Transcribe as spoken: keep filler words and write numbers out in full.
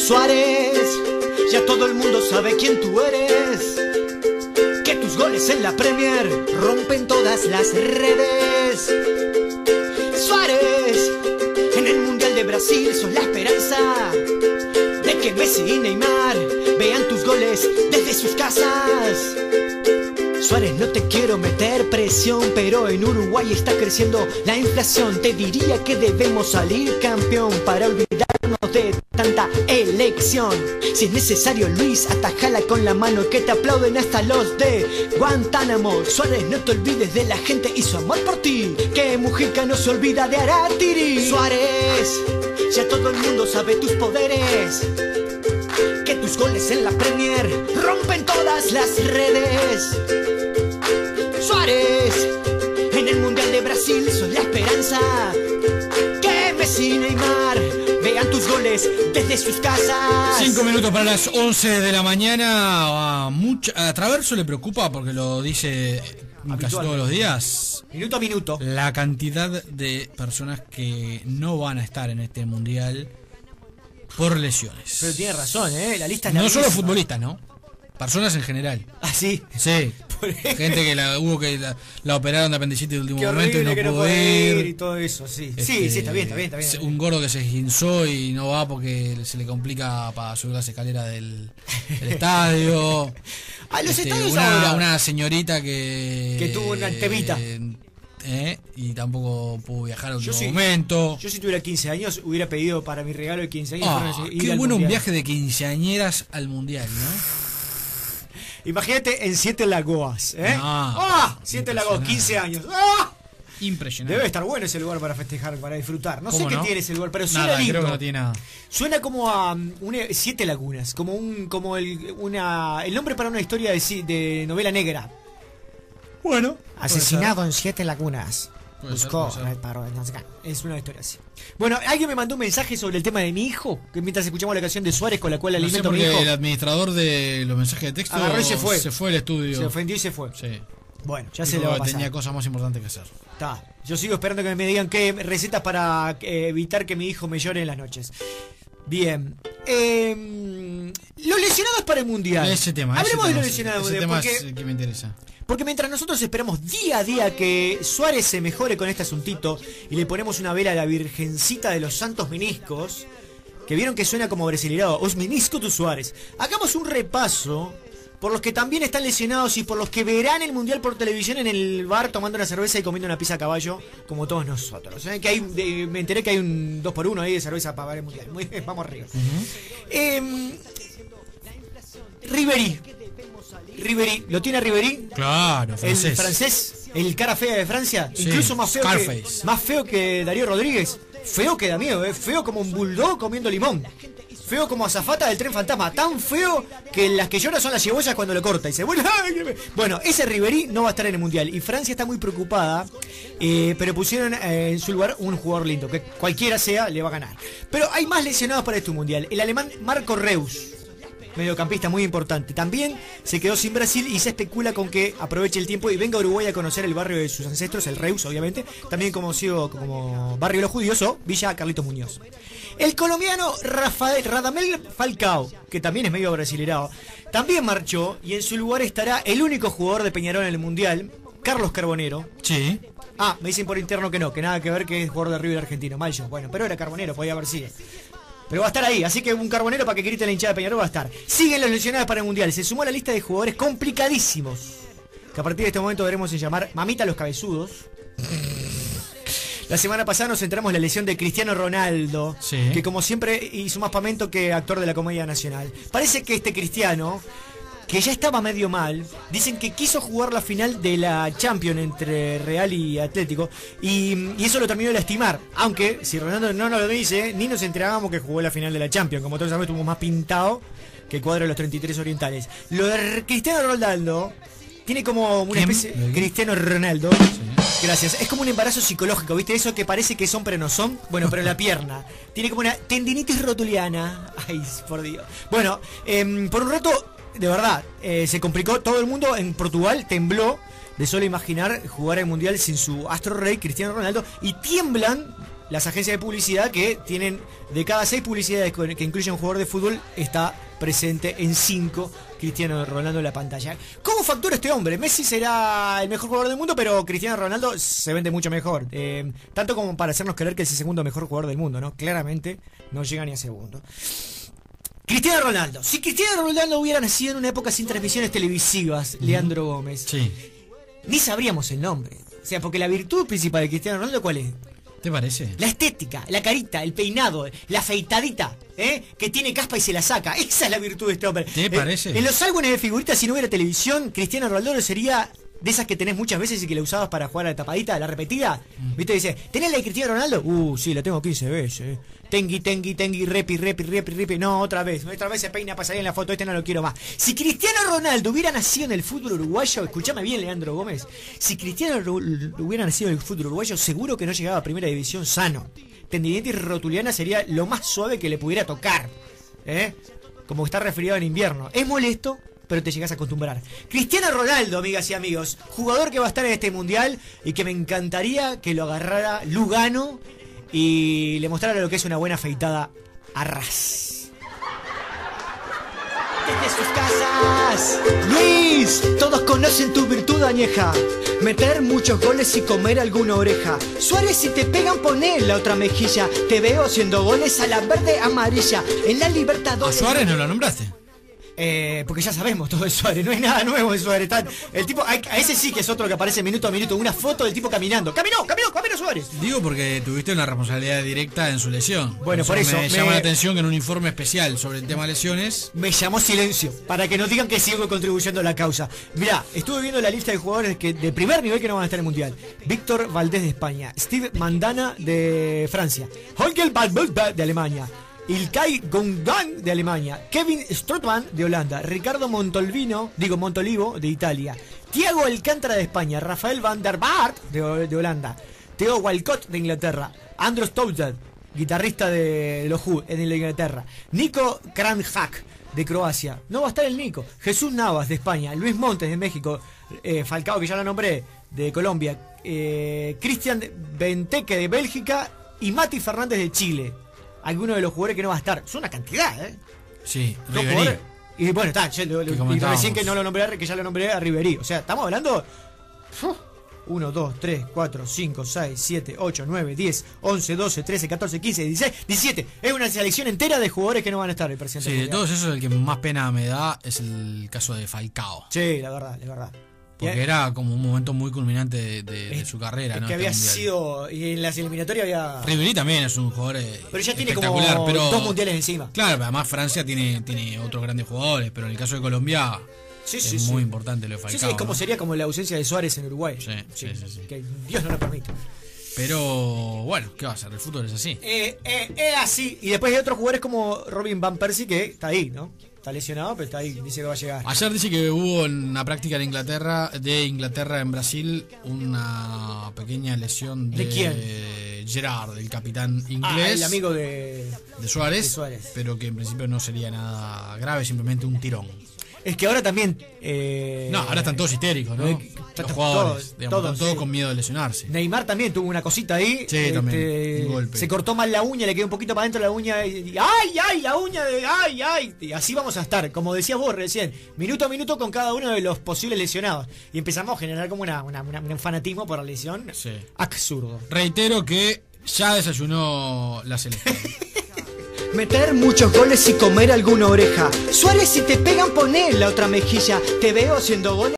Suárez, ya todo el mundo sabe quién tú eres, que tus goles en la Premier rompen todas las redes. Suárez, en el Mundial de Brasil sos la esperanza de que Messi y Neymar vean tus goles desde sus casas. Suárez, no te quiero meter presión, pero en Uruguay está creciendo la inflación. Te diría que debemos salir campeón para olvidarnos de tanta elección. Si es necesario, Luis, atajala con la mano, que te aplauden hasta los de Guantánamo. Suárez, no te olvides de la gente y su amor por ti, que Mujica no se olvida de Aratiri. Suárez, ya todo el mundo sabe tus poderes, que tus goles en la Premier rompen todas las redes. Suárez, en el Mundial de Brasil sos la esperanza, que Messi y Neymar vean tus goles desde sus casas. Cinco minutos para las once de la mañana. A, mucha, a Traverso le preocupa, porque lo dice casi todos los días, minuto a minuto, la cantidad de personas que no van a estar en este Mundial por lesiones. Pero tiene razón, ¿eh? La lista es no solo futbolistas, ¿no? Personas en general. ¿Ah, sí? Sí. Gente que la hubo que la, la operaron de apendicitis de último Qué momento y no que pudo no puede ir. ir y todo eso, sí. Este, sí, sí, está bien, está bien, está bien. Un gordo que se esguinzó y no va porque se le complica para subir las escaleras del, del estadio. A los este, estadios una, ahora. una señorita que que tuvo una temita. Eh, y tampoco pudo viajar a último yo sí, momento. Yo si tuviera quince años hubiera pedido para mi regalo de quince años. Ah, qué bueno un viaje de quinceañeras al Mundial, ¿no? Imagínate en Siete Lagoas, ¿eh? No, ¡Ah! Siete Lagoas, quince años. ¡Ah! Impresionante. Debe estar bueno ese lugar para festejar, para disfrutar. No sé qué no? tiene ese lugar, pero suena nada, lindo. creo que no tiene nada. Suena como a um, una, Siete Lagunas, como un como el una el nombre para una historia de, de novela negra. Bueno, asesinado en Siete Lagunas. Puede Buscó ser, puede ser. el paro, no sé qué. Es una historia así. Bueno, alguien me mandó un mensaje sobre el tema de mi hijo, que mientras escuchamos la canción de Suárez con la cual no alimento sé a mi hijo. el administrador de los mensajes de texto agarró y se fue. Se fue al estudio. Se ofendió y se fue. Sí. Bueno, ya Dijo se le va a pasar. Tenía cosas más importantes que hacer. Está. Yo sigo esperando que me digan qué recetas para eh, evitar que mi hijo me llore en las noches. Bien. Eh, los lesionados para el Mundial. Ese tema. Hablemos ese de tema, los lesionados. Ese tema porque, es el que me interesa. porque mientras nosotros esperamos día a día que Suárez se mejore con este asuntito y le ponemos una vela a la Virgencita de los Santos Meniscos, que vieron que suena como brasileirado, os menisco tu Suárez. Hagamos un repaso por los que también están lesionados y por los que verán el Mundial por televisión en el bar tomando una cerveza y comiendo una pizza a caballo, como todos nosotros. ¿eh? Que hay, de, me enteré que hay un dos por uno ahí de cerveza para ver el Mundial. Muy bien, vamos arriba. Uh-huh. eh, Ribéry. Ribéry, ¿lo tiene Ribéry? Claro, francés. El francés, el cara fea de Francia, sí, incluso más feo, que, más feo que Darío Rodríguez. Feo que da miedo, ¿eh? Feo como un bulldog comiendo limón. Feo como azafata del tren fantasma. Tan feo que las que lloran son las cebollas cuando lo corta. Y dice, bueno, bueno, ese Ribéry no va a estar en el Mundial. Y Francia está muy preocupada. Eh, pero pusieron eh, en su lugar un jugador lindo. Que cualquiera sea, le va a ganar. Pero hay más lesionados para este Mundial. El alemán Marco Reus, mediocampista muy importante, también se quedó sin Brasil y se especula con que aproveche el tiempo y venga a Uruguay a conocer el barrio de sus ancestros, el Reus, obviamente, también conocido como barrio de los judíos o Villa Carlitos Muñoz. El colombiano Rafael Radamel Falcao, que también es medio brasilerado, también marchó y en su lugar estará el único jugador de Peñarol en el Mundial, Carlos Carbonero. Sí. Ah, me dicen por interno que no, que nada que ver, que es jugador de River argentino. Mal yo. Bueno, pero era Carbonero, podía haber sido. Pero va a estar ahí, así que un Carbonero para que grite la hinchada de Peñarol va a estar. Siguen los lesionados para el Mundial. Se sumó a la lista de jugadores complicadísimos, que a partir de este momento veremos en llamar Mamita los Cabezudos. La semana pasada nos centramos en la lesión de Cristiano Ronaldo, sí, que como siempre hizo más pamento que actor de la Comedia Nacional. Parece que este Cristiano, que ya estaba medio mal, dicen que quiso jugar la final de la Champions entre Real y Atlético y, y eso lo terminó de lastimar. Aunque, si Ronaldo no nos lo dice, ni nos enterábamos que jugó la final de la Champions. Como todos sabemos, estuvo más pintado que el cuadro de los treinta y tres orientales. Lo de Cristiano Ronaldo tiene como una especie... Cristiano Ronaldo. Sí. Gracias. Es como un embarazo psicológico, ¿viste? Eso que parece que son pero no son. Bueno, pero en la pierna. Tiene como una tendinitis rotuliana. Ay, por Dios. Bueno, eh, por un rato... De verdad, eh, se complicó. Todo el mundo en Portugal tembló de solo imaginar jugar el Mundial sin su astro rey Cristiano Ronaldo. Y tiemblan las agencias de publicidad que tienen, de cada seis publicidades que incluyen un jugador de fútbol, está presente en cinco Cristiano Ronaldo en la pantalla. ¿Cómo factura este hombre? Messi será el mejor jugador del mundo, pero Cristiano Ronaldo se vende mucho mejor. Eh, tanto como para hacernos creer que es el segundo mejor jugador del mundo, ¿no? Claramente no llega ni a segundo. Cristiano Ronaldo. Si Cristiano Ronaldo hubiera nacido en una época sin transmisiones televisivas, uh-huh. Leandro Gómez, sí. ni sabríamos el nombre. O sea, porque la virtud principal de Cristiano Ronaldo, ¿cuál es? ¿Te parece? La estética, la carita, el peinado, la afeitadita, ¿eh? Que tiene caspa y se la saca. Esa es la virtud de este hombre. ¿Te parece? Eh, en los álbumes de figuritas, si no hubiera televisión, Cristiano Ronaldo sería de esas que tenés muchas veces y que la usabas para jugar a la tapadita, la repetida. Mm. ¿Viste? Dice, ¿tenés la de Cristiano Ronaldo? Uh, sí, la tengo quince veces. Tengui, tengui, tengui, repi, repi, repi, repi. No, otra vez. Otra vez se peina para salir en la foto. Este no lo quiero más. Si Cristiano Ronaldo hubiera nacido en el fútbol uruguayo, escúchame bien, Leandro Gómez. Si Cristiano hubiera nacido en el fútbol uruguayo, seguro que no llegaba a primera división sano. Tendinitis rotuliana sería lo más suave que le pudiera tocar. ¿Eh? Como está resfriado en invierno. Es molesto, pero te llegas a acostumbrar. Cristiano Ronaldo, amigas y amigos, jugador que va a estar en este mundial y que me encantaría que lo agarrara Lugano y le mostrara lo que es una buena afeitada a ras. Desde sus casas, Luis, todos conocen tu virtud añeja: meter muchos goles y comer alguna oreja. Suárez, si te pegan, poné la otra mejilla. Te veo haciendo goles a la verde amarilla en la Libertadores. ¿A Suárez no lo nombraste? Eh, porque ya sabemos todo de Suárez, no hay nada nuevo de Suárez. Tan, el tipo, a ese sí que es otro que aparece minuto a minuto, una foto del tipo caminando. ¡Caminó, caminó, caminó Suárez! Digo porque tuviste una responsabilidad directa en su lesión. Bueno, por eso. Me, me llama la atención que en un informe especial sobre el tema lesiones me llamó silencio, para que no digan que sigo contribuyendo a la causa. Mirá, estuve viendo la lista de jugadores que de primer nivel que no van a estar en el Mundial. Víctor Valdés de España, Steve Mandana de Francia, Holger Badbus de Alemania, Ilkay Gundogan de Alemania, Kevin Strootman de Holanda, Ricardo Montolvino, digo Montolivo de Italia, Thiago Alcántara de España, Rafael van der Vaart de, de Holanda, Theo Walcott de Inglaterra, Andros Townsend, guitarrista de los Who en Inglaterra, Nico Kranjak de Croacia, no va a estar el Nico, Jesús Navas de España, Luis Montes de México, eh, Falcao, que ya lo nombré, de Colombia, eh, Cristian Benteke de Bélgica y Mati Fernández de Chile. Algunos de los jugadores que no va a estar. Es una cantidad, ¿eh? Sí, Ribery. Y bueno, está, ya, lo, lo, y recién que no lo nombré, que ya lo nombré a Ribery. O sea, estamos hablando uno, dos, tres, cuatro, cinco, seis, siete, ocho, nueve, diez, once, doce, trece, catorce, quince, dieciséis, diecisiete. Es una selección entera de jugadores que no van a estar el presidente. Sí, de todos esos el que más pena me da es el caso de Falcao. Sí, la verdad, la verdad. Porque era como un momento muy culminante de, de, de su carrera, es ¿no? Que había este sido. Y en las eliminatorias había. Ribery también es un jugador pero ya tiene como pero, dos mundiales encima. Claro, además Francia tiene, tiene otros grandes jugadores, pero en el caso de Colombia sí, sí, es sí. muy importante lo de Falcao. Sí, sí, es como ¿no? Sería como la ausencia de Suárez en Uruguay. Sí, sí, sí, sí, sí. Que Dios no lo permite. Pero bueno, ¿qué va a hacer? El fútbol es así. Eh, eh, es así. Y después hay otros jugadores como Robin Van Persie que está ahí, ¿no? Está lesionado, pero está ahí, dice que va a llegar. Ayer dice que hubo en una práctica de Inglaterra, de Inglaterra en Brasil, una pequeña lesión de, ¿De quién? Gerard, el capitán inglés. Ah, el amigo de, de, Suárez, de Suárez. Pero que en principio no sería nada grave, simplemente un tirón. Es que ahora también... Eh, no, ahora están todos histéricos, ¿no? Eh, Los jugadores, todos, digamos, todos, están todos sí. con miedo de lesionarse. Neymar también tuvo una cosita ahí. Sí, este, también, un golpe. Se cortó mal la uña, le quedó un poquito para adentro la uña. Y, y, ¡ay, ay, la uña de... ¡ay, ay! Y así vamos a estar, como decías vos recién, minuto a minuto con cada uno de los posibles lesionados. Y empezamos a generar como una, una, una un fanatismo por la lesión. Sí. Absurdo. Reitero que ya desayunó la selección. Meter muchos goles y comer alguna oreja. Suárez, si te pegan, poné la otra mejilla. Te veo haciendo goles.